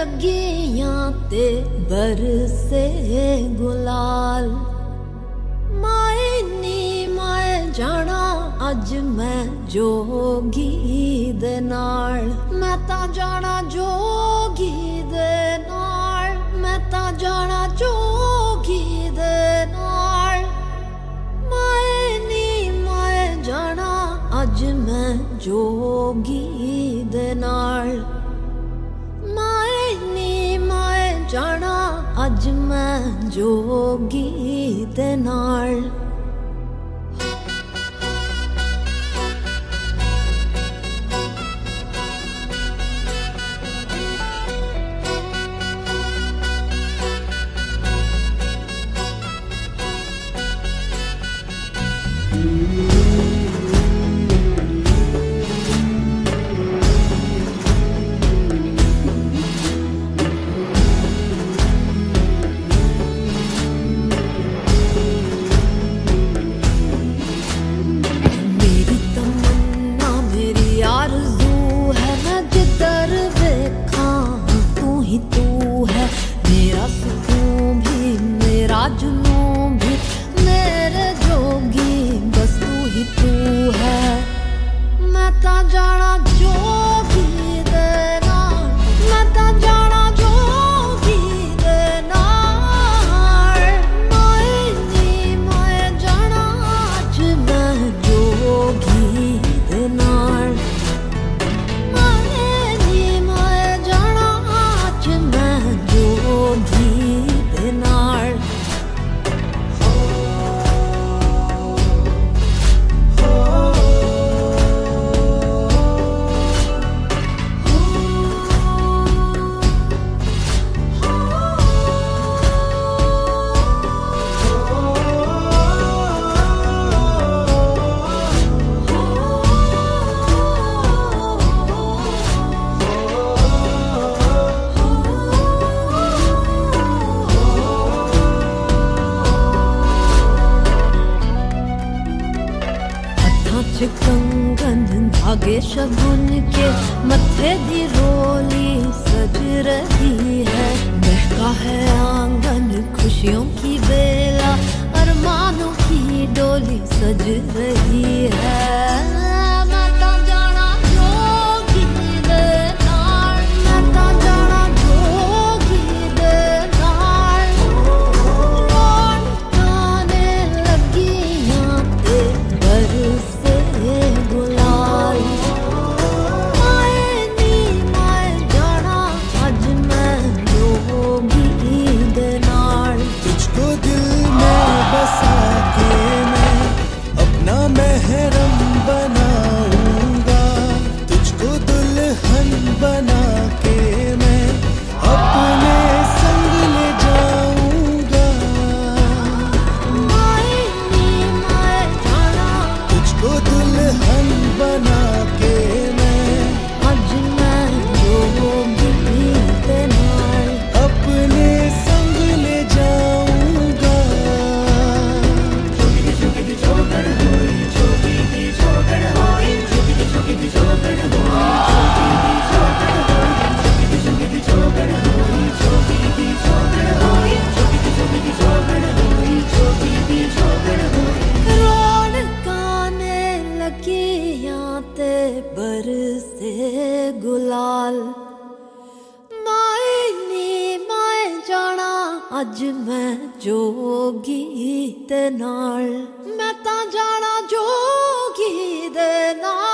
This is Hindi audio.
लगियां ते बरसे गुलाल। माए नी माए जाना अज मैं जोगी दे नाल। मैं तां जाना जोगी दे नाल। मैं तां जाना जोगी दे नाल। माए नी माए जाना अज मैं जोगी दे नाल। माए नी माए जाना अज मैं जोगी दे नाल। तू है मेरा सुकून भी मेरा जुनून भी मेरे जोगी बस तू ही तू है। मैं तां जाना जोगी दे नाल। मैं तां जाना जोगी दे नाल। माए नी माए जाना अज मैं जोगी दे नाल। कंगन धागे शगुन के मत्थे दी रोली सज रही है। महका है आंगन खुशियों की बेला अरमानों की डोली सज रही है। मैं तां जाना जोगी दे नाल। मैं तां जाना जोगी दे नाल। गाने लगियां ते बरसे गुलाल। माए नी माए जाना अज मैं जोगी दे नाल। तुझको दिल में बसा के मैं अपना महरम बनाऊंगा। तुझको दुल्हन बना के मैं अपने संग ले जाऊंगा। माए नी माए जाना तुझको दुल्हन बना के मैं अज मैं जोगी दे नाल। अपने संग ले जाऊंगा। रौनकाने लगियां ते बरसे गुलाल। माए नी माए जाना अज मैं जोगी दे नाल। मैं तां जाना जोगी दे नाल।